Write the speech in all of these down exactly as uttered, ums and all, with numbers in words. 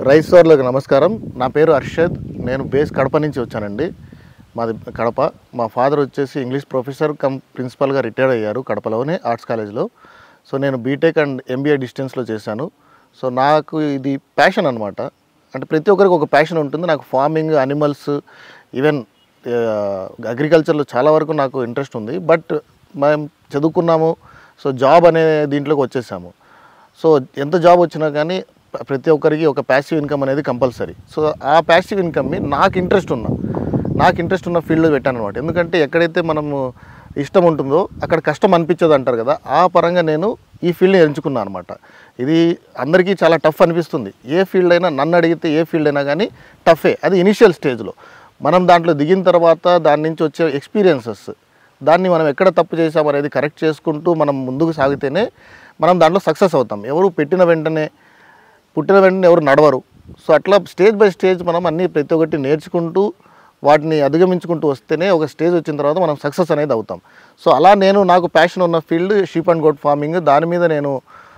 రైతుసోదరులకు నమస్కారం. నా పేరు అర్షద్. నేను బేస్ కడప నుంచి వచ్చానండి. మాది కడప. మా ఫాదర్ వచ్చేసి ఇంగ్లీష్ ప్రొఫెసర్ కమ్ ప్రిన్సిపల్గా రిటైర్డ్ అయ్యారు కడపలోనే ఆర్ట్స్ కాలేజ్లో. సో నేను బీటెక్ అండ్ ఎంబీఏ డిస్టెన్స్లో చేశాను. సో నాకు ఇది ప్యాషన్ అనమాట. అంటే ప్రతి ఒక్కరికి ఒక ప్యాషన్ ఉంటుంది. నాకు ఫార్మింగ్, అనిమల్స్, ఈవెన్ అగ్రికల్చర్లో చాలా వరకు నాకు ఇంట్రెస్ట్ ఉంది. బట్ మేము చదువుకున్నాము, సో జాబ్ అనే దీంట్లోకి వచ్చేసాము. సో ఎంత జాబ్ వచ్చినా కానీ ప్రతి ఒక్కరికి ఒక ప్యాసివ్ ఇన్కమ్ అనేది కంపల్సరీ. సో ఆ ప్యాసివ్ ఇన్కమ్ని నాకు ఇంట్రెస్ట్ ఉన్న నాకు ఇంట్రెస్ట్ ఉన్న ఫీల్డ్లో పెట్టాను అనమాట. ఎందుకంటే ఎక్కడైతే మనము ఇష్టం ఉంటుందో అక్కడ కష్టం అనిపించదు అంటారు కదా, ఆ పరంగా నేను ఈ ఫీల్డ్ని ఎంచుకున్నాను అనమాట. ఇది అందరికీ చాలా టఫ్ అనిపిస్తుంది. ఏ ఫీల్డ్ అయినా, నన్ను అడిగితే ఏ ఫీల్డ్ అయినా కానీ టఫే. అది ఇనిషియల్ స్టేజ్లో. మనం దాంట్లో దిగిన తర్వాత దాని నుంచి వచ్చే ఎక్స్పీరియన్సెస్, దాన్ని మనం ఎక్కడ తప్పు చేసామనేది కరెక్ట్ చేసుకుంటూ మనం ముందుకు సాగితేనే మనం దాంట్లో సక్సెస్ అవుతాం. ఎవరు పెట్టిన వెంటనే పుట్టిన వెంటనే ఎవరు నడవరు. సో అట్లా స్టేజ్ బై స్టేజ్ మనం అన్నీ ప్రతి ఒక్కటి నేర్చుకుంటూ వాటిని అధిగమించుకుంటూ వస్తేనే ఒక స్టేజ్ వచ్చిన తర్వాత మనం సక్సెస్ అనేది అవుతాం. సో అలా నేను నాకు ప్యాషన్ ఉన్న field sheep and goat farming. దాని మీద నేను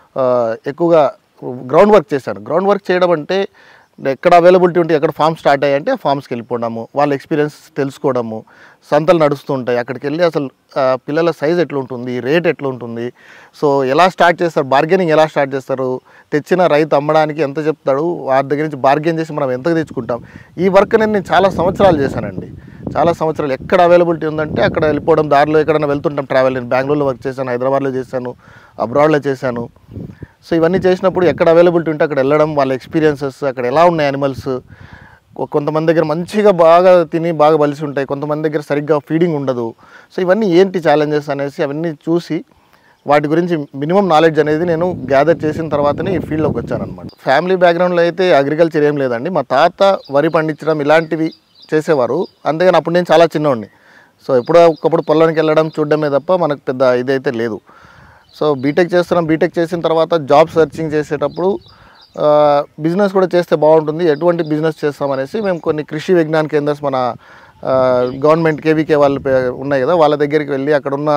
ఎక్కువగా గ్రౌండ్ వర్క్ చేశాను. గ్రౌండ్ వర్క్ చేయడం అంటే ఎక్కడ అవైలబిలిటీ ఉంటే ఎక్కడ ఫామ్ స్టార్ట్ అయ్యాయంటే ఆ ఫామ్స్కి వెళ్ళిపోవడము, వాళ్ళ ఎక్స్పీరియన్స్ తెలుసుకోవడము, సంతలు నడుస్తుంటాయి, అక్కడికి వెళ్ళి అసలు పిల్లల సైజ్ ఎట్లుంటుంది, రేట్ ఎట్లుంటుంది, సో ఎలా స్టార్ట్ చేస్తారు, బార్గెనింగ్ ఎలా స్టార్ట్ చేస్తారు, తెచ్చిన రైతు అమ్మడానికి ఎంత చెప్తాడు, వారి దగ్గర నుంచి బార్గెన్ చేసి మనం ఎంత తెచ్చుకుంటాం. ఈ వర్క్ అనేది నేను చాలా సంవత్సరాలు చేశానండి. చాలా సంవత్సరాలు ఎక్కడ అవైలబిలిటీ ఉందంటే అక్కడ వెళ్ళిపోవడం, దారిలో ఎక్కడైనా వెళ్తుంటాం ట్రావెల్. నేను బెంగళూరులో వర్క్ చేశాను, హైదరాబాద్లో చేశాను, అబ్రాడ్లో చేశాను. సో ఇవన్నీ చేసినప్పుడు ఎక్కడ అవైలబిలిటీ ఉంటే అక్కడ వెళ్ళడం, వాళ్ళ ఎక్స్పీరియన్సెస్, అక్కడ ఎలా ఉన్నాయి యానిమల్స్. కొంతమంది దగ్గర మంచిగా బాగా తిని బాగా బలిసి ఉంటాయి, కొంతమంది దగ్గర సరిగ్గా ఫీడింగ్ ఉండదు. సో ఇవన్నీ ఏంటి ఛాలెంజెస్ అనేసి అవన్నీ చూసి వాటి గురించి మినిమం నాలెడ్జ్ అనేది నేను గ్యాదర్ చేసిన తర్వాతనే ఈ ఫీల్డ్లోకి వచ్చానమాట. ఫ్యామిలీ బ్యాక్గ్రౌండ్లో అయితే అగ్రికల్చర్ ఏం లేదండి. మా తాత వరి పండించడం ఇలాంటివి చేసేవారు. అంతేగాని అప్పుడు నేను చాలా చిన్నవాడిని. సో ఎప్పుడో ఒకప్పుడు పొలానికి వెళ్ళడం చూడడమే తప్ప మనకు పెద్ద ఇదైతే లేదు. సో బీటెక్ చేస్తున్నాం. బీటెక్ చేసిన తర్వాత జాబ్ సెర్చింగ్ చేసేటప్పుడు బిజినెస్ కూడా చేస్తే బాగుంటుంది, ఎటువంటి బిజినెస్ చేస్తామనేసి మేము కొన్ని కృషి విజ్ఞాన కేంద్రస్ మన గవర్నమెంట్ కేవీకే వాళ్ళు ఉన్నాయి కదా, వాళ్ళ దగ్గరికి వెళ్ళి అక్కడ ఉన్న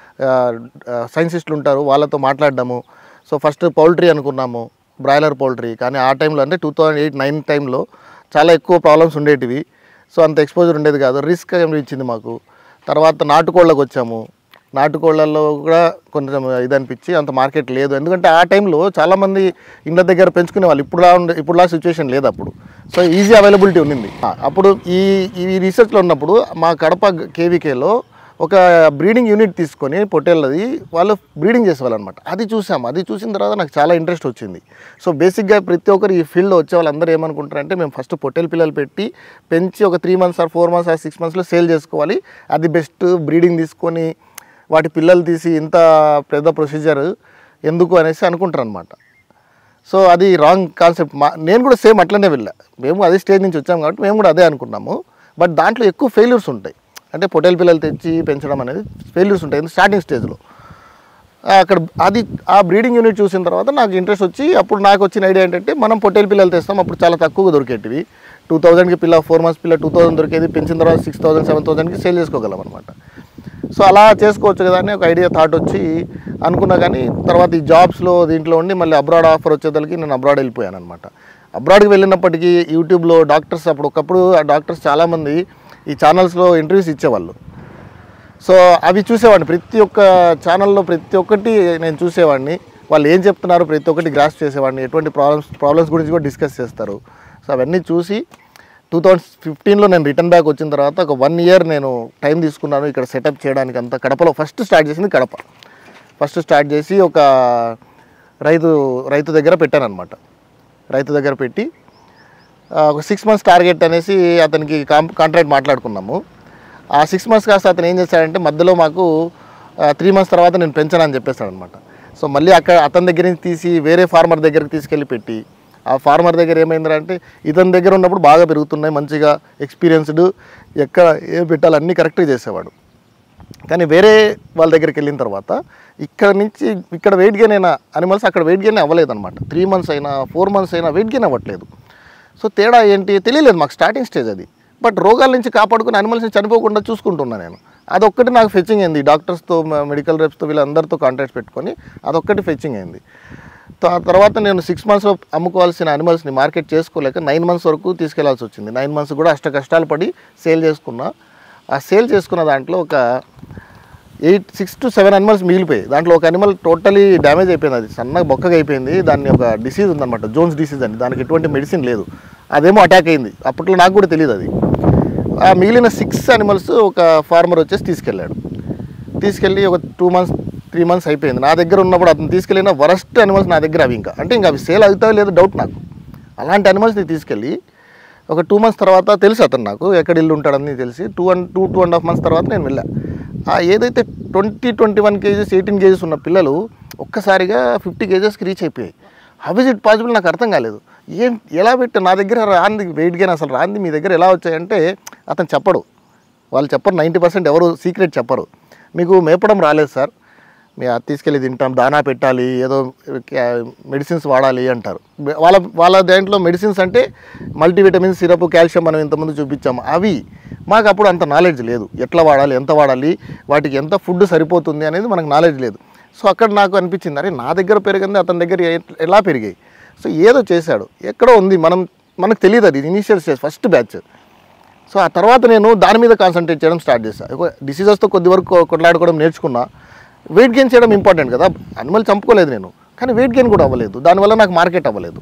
సైన్సిస్టులు ఉంటారు, వాళ్ళతో మాట్లాడడము. సో ఫస్ట్ పౌల్ట్రీ అనుకున్నాము, బ్రాయిలర్ పౌల్ట్రీ. కానీ ఆ టైంలో అంటే టూ థౌజండ్ ఎయిట్ నైన్ టైంలో చాలా ఎక్కువ ప్రాబ్లమ్స్ ఉండేటివి. సో అంత ఎక్స్పోజర్ ఉండేది కాదు, రిస్క్ అనిపించింది మాకు. తర్వాత నాటుకోళ్ళకు వచ్చాము. నాటుకోళ్ళల్లో కూడా కొంచెం ఇది అనిపించి అంత మార్కెట్ లేదు. ఎందుకంటే ఆ టైంలో చాలామంది ఇండ్ల దగ్గర పెంచుకునే వాళ్ళు. ఇప్పుడులా ఉండే ఇప్పుడులా సిచ్యువేషన్ లేదు అప్పుడు. సో ఈజీ అవైలబిలిటీ ఉండింది అప్పుడు. ఈ ఈ రీసెర్చ్లో ఉన్నప్పుడు మా కడప కేవీకేలో ఒక బ్రీడింగ్ యూనిట్ తీసుకొని పొట్టేళ్ళది వాళ్ళు బ్రీడింగ్ చేసేవాళ్ళు అనమాట. అది చూసాము. అది చూసిన తర్వాత నాకు చాలా ఇంట్రెస్ట్ వచ్చింది. సో బేసిక్గా ప్రతి ఒక్కరు ఈ ఫీల్డ్లో వచ్చే వాళ్ళందరూ ఏమనుకుంటారంటే మేము ఫస్ట్ పొట్టేలు పిల్లలు పెట్టి పెంచి ఒక three months or four months or six మంత్స్లో సేల్ చేసుకోవాలి, అది బెస్ట్. బ్రీడింగ్ తీసుకొని వాటి పిల్లలు తీసి ఇంత పెద్ద ప్రొసీజర్ ఎందుకు అనేసి అనుకుంటారు అనమాట. సో అది రాంగ్ కాన్సెప్ట్. మా నేను కూడా సేమ్ అట్లనే వెళ్ళా. మేము అదే స్టేజ్ నుంచి వచ్చాము కాబట్టి మేము కూడా అదే అనుకున్నాము. బట్ దాంట్లో ఎక్కువ ఫెయిల్యూర్స్ ఉంటాయి. అంటే పొట్టేలు పిల్లలు తెచ్చి పెంచడం అనేది ఫెయిల్యూర్స్ ఉంటాయి స్టార్టింగ్ స్టేజ్లో. అక్కడ అది ఆ బ్రీడింగ్ యూనిట్ చూసిన తర్వాత నాకు ఇంట్రెస్ట్ వచ్చి అప్పుడు నాకు వచ్చిన ఐడియా ఏంటంటే మనం పొట్టేలు పిల్లలు తెస్తాం. అప్పుడు చాలా తక్కువగా దొరికేటివి. టూ థౌజండ్కి పిల్ల ఫోర్ మంత్స్ పిల్ల టూ థౌసండ్ దొరికేది. పెంచిన తర్వాత సిక్స్ థౌసండ్ సెవెన్ థౌసండ్కి సేల్ చేసుకోగలం అనమాట. సో అలా చేసుకోవచ్చు కదా అని ఒక ఐడియా థాట్ వచ్చి అనుకున్నా. కానీ తర్వాత ఈ జాబ్స్లో దీంట్లో ఉండి మళ్ళీ అబ్రాడ్ ఆఫర్ వచ్చేదానికి నేను అబ్రాడ్ వెళ్ళిపోయాను అనమాట. అబ్రాడ్కి వెళ్ళినప్పటికీ యూట్యూబ్లో డాక్టర్స్ అప్పుడు ఒకప్పుడు ఆ డాక్టర్స్ చాలామంది ఈ ఛానల్స్లో ఇంటర్వ్యూస్ ఇచ్చేవాళ్ళు. సో అవి చూసేవాడిని. ప్రతి ఒక్క ఛానల్లో ప్రతి ఒక్కటి నేను చూసేవాడిని. వాళ్ళు ఏం చెప్తున్నారు ప్రతి ఒక్కటి గ్రాస్ప్ చేసేవాడిని. ఎటువంటి ప్రాబ్లమ్స్ ప్రాబ్లమ్స్ గురించి కూడా డిస్కస్ చేస్తారు. సో అవన్నీ చూసి టూ థౌజండ్ ఫిఫ్టీన్లో నేను రిటర్న్ బ్యాక్ వచ్చిన తర్వాత ఒక వన్ ఇయర్ నేను టైం తీసుకున్నాను ఇక్కడ సెటప్ చేయడానికి. అంతా కడపలో ఫస్ట్ స్టార్ట్ చేసింది కడప. ఫస్ట్ స్టార్ట్ చేసి ఒక రైతు రైతు దగ్గర పెట్టాను అనమాట. రైతు దగ్గర పెట్టి ఒక సిక్స్ మంత్స్ టార్గెట్ అనేసి అతనికి కాం కాంట్రాక్ట్ మాట్లాడుకున్నాము. ఆ సిక్స్ మంత్స్ కాస్త అతను ఏం చేశాడంటే మధ్యలో మాకు త్రీ మంత్స్ తర్వాత నేను పెంచానని చెప్పేస్తాడు అనమాట. సో మళ్ళీ అక్కడ అతని దగ్గర నుంచి తీసి వేరే ఫార్మర్ దగ్గరికి తీసుకెళ్ళి పెట్టి, ఆ ఫార్మర్ దగ్గర ఏమైందంటే ఇతని దగ్గర ఉన్నప్పుడు బాగా పెరుగుతున్నాయి, మంచిగా ఎక్స్పీరియన్స్డ్, ఎక్కడ ఏ పెట్టాలి అన్నీ కరెక్ట్గా చేసేవాడు. కానీ వేరే వాళ్ళ దగ్గరికి వెళ్ళిన తర్వాత ఇక్కడ నుంచి ఇక్కడ వెయిట్ గెయిన్ అయిన అనిమల్స్ అక్కడ వెయిట్ గెయిన్ అవ్వలేదు అనమాట. త్రీ మంత్స్ అయినా ఫోర్ మంత్స్ అయినా వెయిట్ గెయిన్ అవ్వట్లేదు. సో తేడా ఏంటి తెలియలేదు మాకు, స్టార్టింగ్ స్టేజ్ అది. బట్ రోగాల నుంచి కాపాడుకుని అనిమల్స్ని చనిపోకుండా చూసుకుంటున్నా నేను. అదొక్కటి నాకు ఫెచ్చింగ్ అయింది. డాక్టర్స్తో, మెడికల్ రెప్స్తో, వీళ్ళందరితో కాంటాక్ట్స్ పెట్టుకొని అదొక్కటి ఫెచ్చింగ్ అయింది. ఆ తర్వాత నేను సిక్స్ మంత్స్లో అమ్ముకోవాల్సిన అనిమల్స్ని మార్కెట్ చేసుకోలేక నైన్ మంత్స్ వరకు తీసుకెళ్లాల్సి వచ్చింది. నైన్ మంత్స్ కూడా అష్ట కష్టాలు పడి సేల్ చేసుకున్నా. ఆ సేల్ చేసుకున్న దాంట్లో ఒక eight six to seven animals మిగిలిపోయాయి. దాంట్లో ఒక అనిమల్ టోటలీ డ్యామేజ్ అయిపోయింది, అది సన్నగా బొక్కగా అయిపోయింది. దాన్ని ఒక డిసీజ్ ఉందన్నమాట, జోన్స్ డిసీజ్ అని. దానికి ఎటువంటి మెడిసిన్ లేదు, అదేమో అటాక్ అయింది. అప్పట్లో నాకు కూడా తెలియదు అది. ఆ మిగిలిన సిక్స్ అనిమల్స్ ఒక ఫార్మర్ వచ్చేసి తీసుకెళ్ళాడు. తీసుకెళ్ళి ఒక టూ మంత్స్ త్రీ మంత్స్ అయిపోయింది. నా దగ్గర ఉన్నప్పుడు అతను తీసుకెళ్ళిన వరస్ట్ అనిమల్స్ నా దగ్గర అవి ఇంకా అంటే ఇంకా అవి సేల్ అవుతాయో లేదో డౌట్ నాకు. అలాంటి అనిమల్స్ని తీసుకెళ్ళి ఒక టూ మంత్స్ తర్వాత తెలుసు అతను నాకు ఎక్కడ ఇల్లు ఉంటాడని తెలిసి two and two two and half months తర్వాత నేను వెళ్ళా. ఆ ఏదైతే twenty twenty one kgs eighteen kgs ఉన్న పిల్లలు ఒక్కసారిగా ఫిఫ్టీ కేజెస్కి రీచ్ అయిపోయాయి. హౌ ఇస్ ఇట్ పాసిబుల్ నాకు అర్థం కాలేదు. ఏం ఎలా పెట్టా నా దగ్గర రాంది వెయిట్ గెయిన్ అసలు రాంది మీ దగ్గర ఎలా వచ్చాయంటే అతను చెప్పడు, వాళ్ళు చెప్పరు. నైంటీ పర్సెంట్ ఎవరు సీక్రెట్ చెప్పరు. మీకు మేపడం రాలేదు సార్, మీ అది తీసుకెళ్ళి తింటాం, దానా పెట్టాలి, ఏదో మెడిసిన్స్ వాడాలి అంటారు. వాళ్ళ వాళ్ళ దాంట్లో మెడిసిన్స్ అంటే మల్టీవిటమిన్ సిరప్ కాల్షియం మనం ఇంతకుముందు చూపించాము. అవి మాకు అప్పుడు అంత నాలెడ్జ్ లేదు, ఎట్లా వాడాలి, ఎంత వాడాలి, వాటికి ఎంత ఫుడ్ సరిపోతుంది అనేది మనకు నాలెడ్జ్ లేదు. సో అక్కడ నాకు అనిపించింది, అరే నా దగ్గర పెరిగింది అతని దగ్గర ఎలా పెరిగాయి. సో ఏదో చేశాడు, ఎక్కడో ఉంది, మనం మనకు తెలియదు, అది initial stage first batch. So ఆ తర్వాత నేను దాని మీద కాన్సన్ట్రేట్ చేయడం స్టార్ట్ చేశాను. డిసీజెస్తో కొద్ది వరకు కొట్లాడుకోవడం నేర్చుకున్నా. వెయిట్ గెయిన్ చేయడం ఇంపార్టెంట్ కదా, అనిమల్ చంపుకోలేదు నేను, కానీ వెయిట్ గెయిన్ కూడా అవ్వలేదు, దానివల్ల నాకు మార్కెట్ అవ్వలేదు.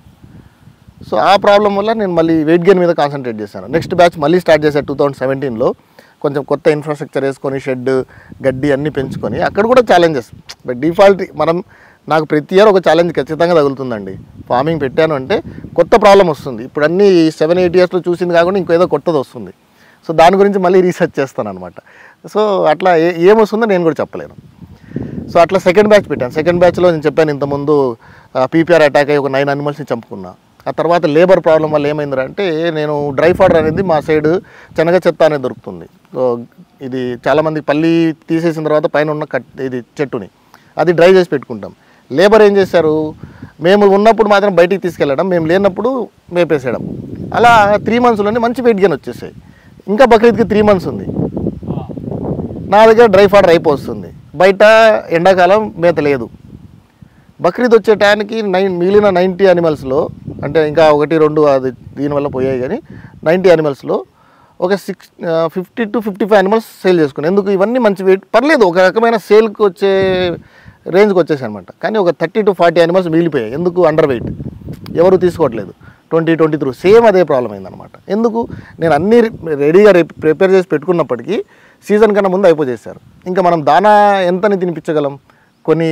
సో ఆ ప్రాబ్లం వల్ల నేను మళ్ళీ వెయిట్ గెయిన్ మీద కాన్సన్ట్రేట్ చేశాను. నెక్స్ట్ బ్యాచ్ మళ్ళీ స్టార్ట్ చేశాను టూ థౌజండ్ సెవెంటీన్లో. కొంచెం కొత్త ఇన్ఫ్రాస్ట్రక్చర్ వేసుకొని షెడ్ గడ్డి అన్నీ పెంచుకొని అక్కడ కూడా ఛాలెంజెస్. బట్ డిఫాల్ట్ మనం నాకు ప్రతి ఇయర్ ఒక ఛాలెంజ్ ఖచ్చితంగా తగులుతుందండి. ఫార్మింగ్ పెట్టాను అంటే కొత్త ప్రాబ్లం వస్తుంది. ఇప్పుడు అన్నీ సెవెన్ ఎయిట్ ఇయర్స్లో చూసింది కాకుండా ఇంకేదో కొత్తది వస్తుంది. సో దాని గురించి మళ్ళీ రీసెర్చ్ చేస్తాను అనమాట. సో అట్లా ఏ ఏమొస్తుందో నేను కూడా చెప్పలేను. సో అట్లా సెకండ్ బ్యాచ్ పెట్టాను. సెకండ్ బ్యాచ్లో నేను చెప్పాను ఇంతకుముందు పీపీఆర్ అటాక్ అయ్యి ఒక నైన్ అనిమల్స్ని చంపుకున్నా. ఆ తర్వాత లేబర్ ప్రాబ్లం వల్ల ఏమైందంటే నేను డ్రై ఫాడర్ అనేది మా సైడ్ శనగ చెత్త అనేది దొరుకుతుంది. సో ఇది చాలామంది పల్లి తీసేసిన తర్వాత పైన ఉన్న కట్ ఇది చెట్టుని అది డ్రై చేసి పెట్టుకుంటాం. లేబర్ ఏం చేశారు, మేము ఉన్నప్పుడు మాత్రం బయటికి తీసుకెళ్ళడం, మేము లేనప్పుడు మేపేసేయడం. అలా త్రీ మంత్స్లోనే మంచి వెయిట్ గెయిన్ వచ్చేసాయి. ఇంకా బక్రీద్కి త్రీ మంత్స్ ఉంది, నా దగ్గర డ్రై ఫాడర్ అయిపోతుంది. బయట ఎండాకాలం మేత లేదు. బక్రీద్ వచ్చే టైంకి నైన్ మిగిలిన నైంటీ అనిమల్స్లో అంటే ఇంకా ఒకటి రెండు అది దీనివల్ల పోయాయి, కానీ నైంటీ అనిమల్స్లో ఒక six fifty to fifty five animals sale చేసుకుని. ఎందుకు ఇవన్నీ మంచి వెయిట్ పర్లేదు, ఒక రకమైన సేల్కి వచ్చే రేంజ్కి వచ్చేసాయి అనమాట. కానీ ఒక థర్టీ టు ఫార్టీ అనిమల్స్ మిగిలిపోయాయి. ఎందుకు అండర్ వెయిట్, ఎవరు తీసుకోవట్లేదు. ట్వంటీ ట్వంటీ త్రూ సేమ్ అదే ప్రాబ్లం అయిందనమాట. ఎందుకు నేను అన్నీ రెడీగా ప్రిపేర్ చేసి పెట్టుకున్నప్పటికీ సీజన్ కన్నా ముందు అయిపోచేశారు. ఇంకా మనం దానా ఎంతని తినిపించగలం, కొన్ని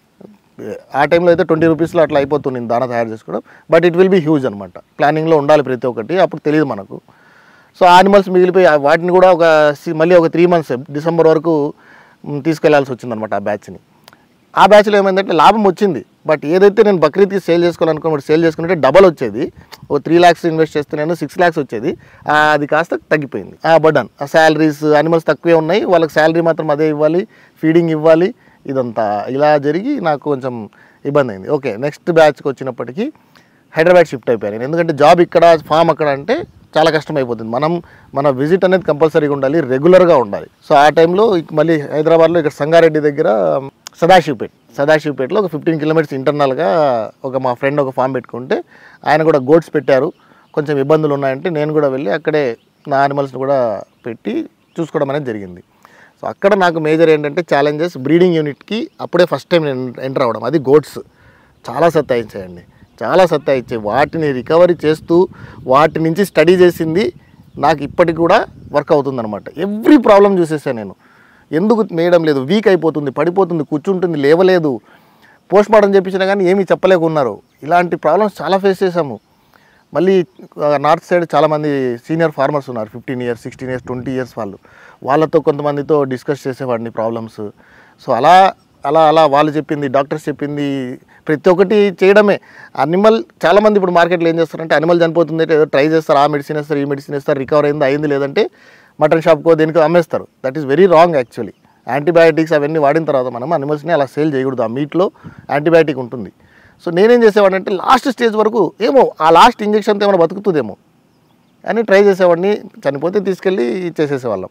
ఆ టైంలో అయితే ట్వంటీ రూపీస్లో అట్లా అయిపోతుంది దానా తయారు చేసుకోవడం. But it will be huge అనమాట. ప్లానింగ్లో ఉండాలి ప్రతి ఒక్కటి, అప్పుడు తెలియదు మనకు. సో యానిమల్స్ మిగిలిపోయి వాటిని కూడా ఒక మళ్ళీ ఒక త్రీ మంత్స్ డిసెంబర్ వరకు తీసుకెళ్లాల్సి వచ్చిందనమాట ఆ బ్యాచ్ని. ఆ బ్యాచ్లో ఏమైందంటే లాభం వచ్చింది, బట్ ఏదైతే నేను బక్రీద్కి సేల్ చేసుకోవాలనుకున్నప్పుడు సేల్ చేసుకుంటే డబల్ వచ్చేది. ఓ త్రీ ల్యాక్స్ ఇన్వెస్ట్ చేస్తే నేను సిక్స్ ల్యాక్స్ వచ్చేది, అది కాస్త తగ్గిపోయింది. ఆ బర్డన్, ఆ శాలరీస్ అనిమల్స్ తక్కువే ఉన్నాయి, వాళ్ళకి శాలరీ మాత్రం అదే ఇవ్వాలి, ఫీడింగ్ ఇవ్వాలి, ఇదంతా ఇలా జరిగి నాకు కొంచెం ఇబ్బంది అయింది. ఓకే, నెక్స్ట్ బ్యాచ్కి వచ్చినప్పటికీ హైదరాబాద్ షిఫ్ట్ అయిపోయాను నేను. ఎందుకంటే జాబ్ ఇక్కడ, ఫామ్ అక్కడ అంటే చాలా కష్టం అయిపోతుంది. మనం మన విజిట్ అనేది కంపల్సరీగా ఉండాలి, రెగ్యులర్గా ఉండాలి. సో ఆ టైంలో మళ్ళీ హైదరాబాద్లో ఇక్కడ సంగారెడ్డి దగ్గర సదాశివపేట్ సదాశివపేటలో ఒక ఫిఫ్టీన్ కిలోమీటర్స్ ఇంటర్నల్గా ఒక మా ఫ్రెండ్ ఒక ఫామ్ పెట్టుకుంటే ఆయన కూడా గోడ్స్ పెట్టారు. కొంచెం ఇబ్బందులు ఉన్నాయంటే నేను కూడా వెళ్ళి అక్కడే నా యానిమల్స్ని కూడా పెట్టి చూసుకోవడం అనేది జరిగింది. సో అక్కడ నాకు మేజర్ ఏంటంటే ఛాలెంజెస్, బ్రీడింగ్ యూనిట్కి అప్పుడే ఫస్ట్ టైం నేను ఎంటర్ అవ్వడం. అది గోడ్స్ చాలా సత్తాయించాయండి, చాలా సత్తాయించాయి. వాటిని రికవరీ చేస్తూ వాటి నుంచి స్టడీ చేసింది నాకు ఇప్పటికి కూడా వర్క్ అవుతుందన్నమాట. ఎవ్రీ ప్రాబ్లం చూసేసాను నేను. ఎందుకు మేయడం లేదు, వీక్ అయిపోతుంది, పడిపోతుంది, కూర్చుంటుంది, లేవలేదు, పోస్ట్ మార్టం చేయించినా కానీ ఏమీ చెప్పలేకున్నారు. ఇలాంటి ప్రాబ్లమ్స్ చాలా ఫేస్ చేసాము. మళ్ళీ నార్త్ సైడ్ చాలామంది సీనియర్ ఫార్మర్స్ ఉన్నారు, fifteen years sixteen years twenty years వాళ్ళు. వాళ్ళతో కొంతమందితో డిస్కస్ చేసేవాడిని ప్రాబ్లమ్స్. సో అలా అలా అలా వాళ్ళు చెప్పింది, డాక్టర్స్ చెప్పింది, ప్రతి ఒక్కటి చేయడమే. అనిమల్ చాలామంది ఇప్పుడు మార్కెట్లో ఏం చేస్తారంటే అనిమల్ చనిపోతుంది అంటే ఏదో ట్రై చేస్తారు, ఆ మెడిసిన్ వేస్తారు, ఈ మెడిసిన్ వేస్తారు, రికవర్ అయింది అయింది లేదంటే మటన్ షాప్కో దేనికో అమ్మేస్తారు. That is very wrong actually. Antibiotics అవన్నీ వాడిన తర్వాత మనం అనిమల్స్ని అలా సేల్ చేయకూడదు. ఆ మీట్లో యాంటీబయాటిక్ ఉంటుంది. సో నేనేం చేసేవాడిని అంటే లాస్ట్ స్టేజ్ వరకు ఏమో ఆ లాస్ట్ ఇంజెక్షన్తో ఏమైనా బతుకుతుందేమో అని ట్రై చేసేవాడిని. చనిపోతే తీసుకెళ్ళి ఇచ్చేసేసేవాళ్ళం.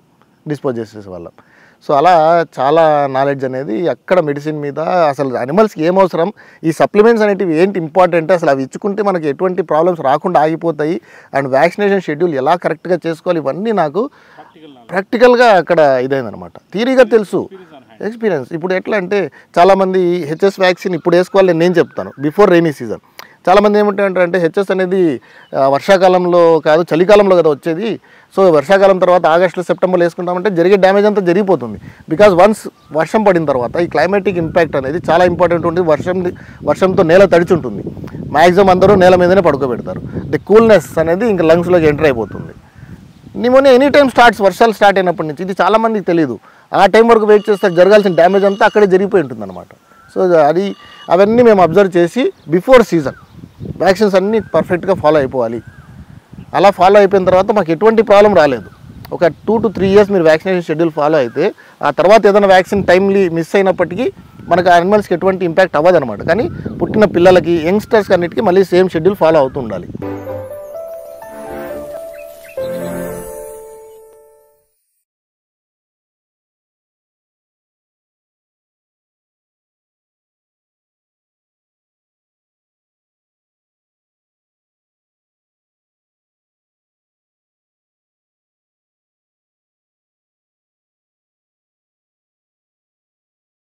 డిస్పోజ్ చేసేసేవాళ్ళం. సో అలా చాలా నాలెడ్జ్ అనేది అక్కడ మెడిసిన్ మీద, అసలు అనిమల్స్కి ఏం అవసరం, ఈ సప్లిమెంట్స్ అనేటివి ఏంటి ఇంపార్టెంట్, అసలు అవి ఇచ్చుకుంటే మనకి ఎటువంటి ప్రాబ్లమ్స్ రాకుండా ఆగిపోతాయి, అండ్ వ్యాక్సినేషన్ షెడ్యూల్ ఎలా కరెక్ట్గా చేసుకోవాలి, ఇవన్నీ నాకు ప్రాక్టికల్గా అక్కడ ఇదైందనమాట. థియరీగా తెలుసు, ఎక్స్పీరియన్స్. ఇప్పుడు ఎట్లా అంటే చాలామంది హెచ్ఎస్ వ్యాక్సిన్ ఇప్పుడు వేసుకోవాలి నేను చెప్తాను బిఫోర్ రైనీ సీజన్. చాలామంది ఏమంటారంటే హెచ్ఎస్ అనేది వర్షాకాలంలో కాదు చలికాలంలో కదా వచ్చేది, సో వర్షాకాలం తర్వాత ఆగస్టులో సెప్టెంబర్లో వేసుకుంటామంటే జరిగే డ్యామేజ్ అంతా జరిగిపోతుంది. బికాజ్ వన్స్ వర్షం పడిన తర్వాత ఈ క్లైమాటిక్ ఇంపాక్ట్ అనేది చాలా ఇంపార్టెంట్ ఉంటుంది. వర్షం వర్షంతో నేల తడిచి ఉంటుంది, మ్యాక్సిమం అందరూ నేల మీదనే పడుకోబెడతారు. ది కూల్నెస్ అనేది ఇంకా లంగ్స్లోకి ఎంటర్ అయిపోతుంది. నిమోనియా ఎనీ టైం స్టార్ట్స్, వర్షాలు స్టార్ట్ అయినప్పటి నుంచి. ఇది చాలామందికి తెలియదు. ఆ టైం వరకు వెయిట్ చేస్తే జరగాల్సిన డ్యామేజ్ అంతా అక్కడే జరిగిపోయి ఉంటుంది అనమాట. సో అది అవన్నీ మేము అబ్జర్వ్ చేసి బిఫోర్ సీజన్ వ్యాక్సిన్స్ అన్నీ పర్ఫెక్ట్గా ఫాలో అయిపోవాలి. అలా ఫాలో అయిపోయిన తర్వాత మాకు ఎటువంటి ప్రాబ్లం రాలేదు. ఒక టూ టు త్రీ ఇయర్స్ మీరు వ్యాక్సినేషన్ షెడ్యూల్ ఫాలో అయితే ఆ తర్వాత ఏదైనా వ్యాక్సిన్ టైమ్లీ మిస్ అయినప్పటికీ మనకు యానిమల్స్కి ఎటువంటి ఇంపాక్ట్ అవ్వదు అనమాట. కానీ పుట్టిన పిల్లలకి, యంగ్స్టర్స్కి అన్నిటికీ మళ్ళీ సేమ్ షెడ్యూల్ ఫాలో అవుతూ ఉండాలి.